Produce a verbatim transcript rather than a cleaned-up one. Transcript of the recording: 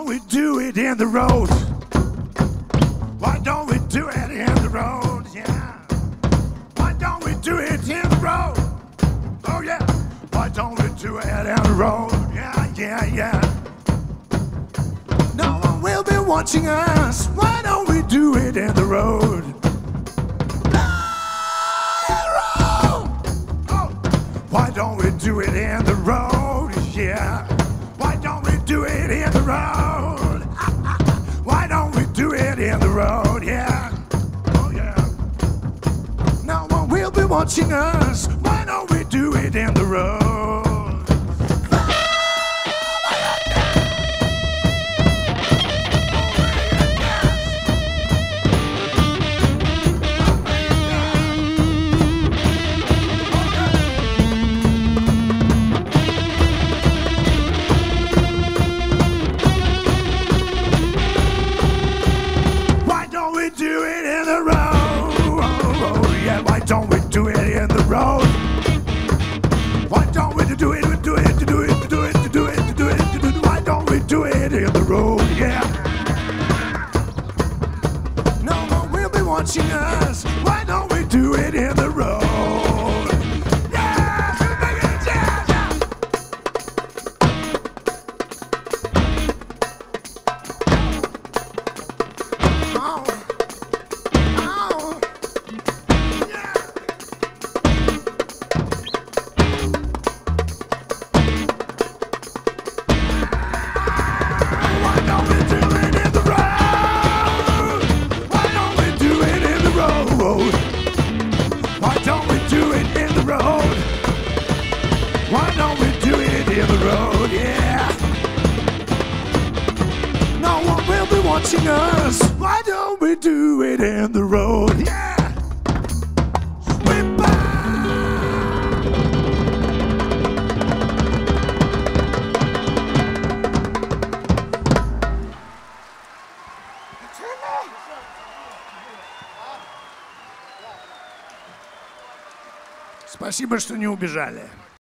we do it in the road? Why don't we do it in the road? Yeah. Why don't we do it in the road? Oh yeah. Why don't we do it in the road? Yeah, yeah, yeah. No one will be watching us. Why don't we do it in the road? Why don't we do it in the road? Yeah. Why don't we do it in the road? Why don't we do it in the road? Yeah. Oh yeah. No one will be watching us. Why don't we do it in the road? Don't we do it in the road? Why don't we do it, do it, do it, do it, do it, do it, do it? Why don't we do it in the road? Yeah. No one will be watching us. Why don't we do it in the road? Yeah, yeah, yeah. Oh. Watching us. Why don't we do it in the road? Yeah. We're Спасибо, что не убежали.